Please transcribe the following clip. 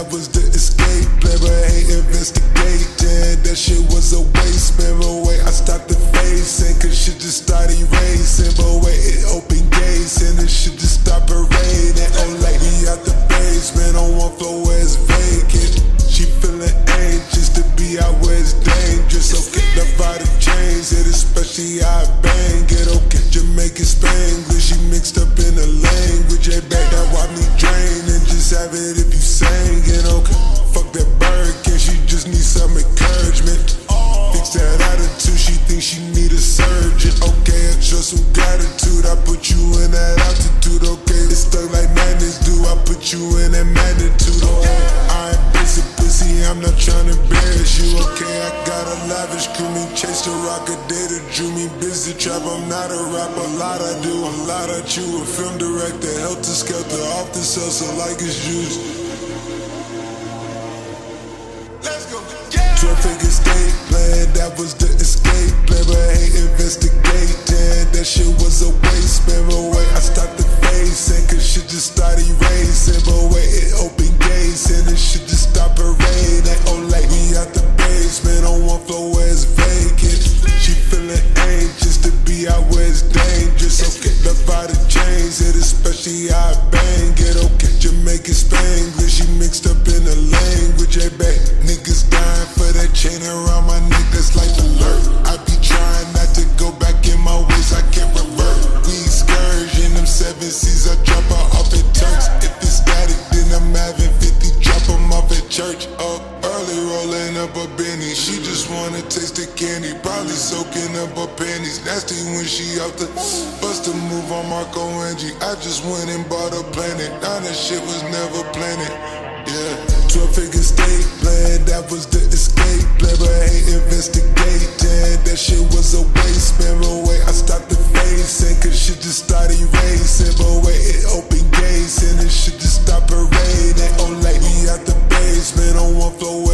that was the escape plan, but hate investigating. That shit was a waste, man, but wait, I stopped the facing, cause shit just started racing. But wait, it opened gates, and it shit just stopped parading. Oh, like we out the basement on one floor where it's vacant. She feeling anxious to be out where it's dangerous. Okay, the vibe change it, especially how I bang it. Okay, Jamaican Spanglish, she mixed up in the language. Hey, back that wipe me drain and just have it if you sang it. Okay, fuck that Birkin, she just needs some encouragement. Fix that attitude, she thinks she need a surgeon. Okay, I show some gratitude, I put you in that altitude. Okay, it's stuck like madness, do I put you in that magnitude? Oh, I ain't basic pussy, I'm not trying to embarrass you. Okay, I got a lavish crew, me chase the rock a day that drew me busy trap. I'm not a rapper, a lot I do, a lot I chew. A film director, helter skelter, off the cell, so like it's juice. Let's go. 12-figure escape plan, that was the escape plan, but hate investigating. That shit was a waste, man, but wait, I stopped the facing, cause shit just started racing. But wait, it opened gates, and it shit just stopped parading. Oh, like we out the basement on one floor where it's vacant. She feeling anxious to be out where it's dangerous. Okay, the vibe change it, especially how I bang it. Okay, Jamaican Spanglish, she mixed up in the language. Hey, back niggas dying for that chain around my neck, that's life alert. I be trying not to go back in my ways, I can't revert. We excursion, them 7 C's, I drop her off at Turks. If it's static, then I'm having 50, drop them off at church. Up early, rolling up a Benny, she just wanna taste the candy, probably soaking up her panties. Nasty when she out the bust a move on Marco Angie. I just went and bought a planet, now that shit was never planted. Yeah, 12-figure escape plan, that was the escape plan, but hate investigating. That shit was a waste, man, but wait, I stopped the facing, cause shit just started racing. But wait, it opened gates, and it shit just stopped parading. Oh, like we out the basement on one floor